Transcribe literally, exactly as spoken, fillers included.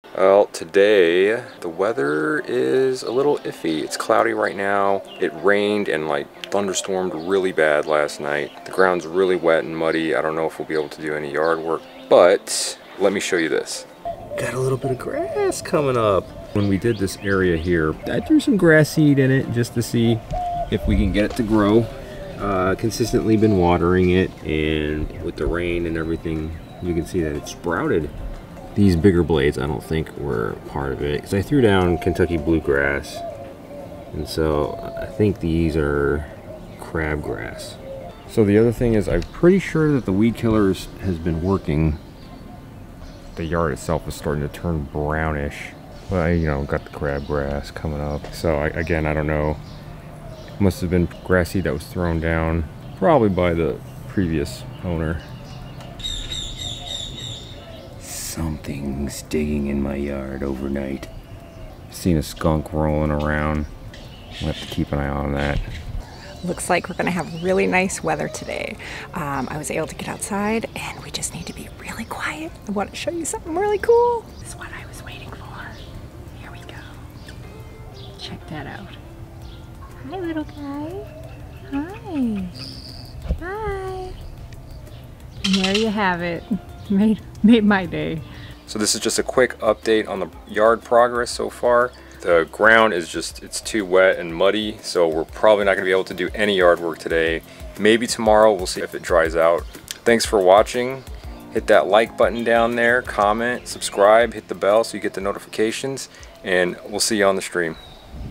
Well, today the weather is a little iffy. It's cloudy right now. It rained and like thunderstormed really bad last night. The ground's really wet and muddy. I don't know if we'll be able to do any yard work, but let me show you this. Got a little bit of grass coming up. When we did this area here, I threw some grass seed in it just to see if we can get it to grow. Uh, consistently been watering it, and with the rain and everything, you can see that it sprouted. These bigger blades I don't think were part of it, because I threw down Kentucky bluegrass, and so I think these are crabgrass. So the other thing is, I'm pretty sure that the weed killer has been working. The yard itself is starting to turn brownish. Well, I, you know, got the crabgrass coming up. So I, again, I don't know. Must have been grass seed that was thrown down, probably by the previous owner. Something's digging in my yard overnight. Seen a skunk rolling around. We'll have to keep an eye on that. Looks like we're gonna have really nice weather today. Um, I was able to get outside and we just need to be really quiet. I want to show you something really cool. This is what I was waiting for. Here we go. Check that out. Hi, little guy. Hi. Hi. And there you have it. Made, made my day. So this is just a quick update on the yard progress so far. The ground is just, it's too wet and muddy, so we're probably not gonna be able to do any yard work today. Maybe tomorrow, we'll see if it dries out. Thanks for watching. Hit that like button down there, comment, subscribe, hit the bell so you get the notifications, and we'll see you on the stream.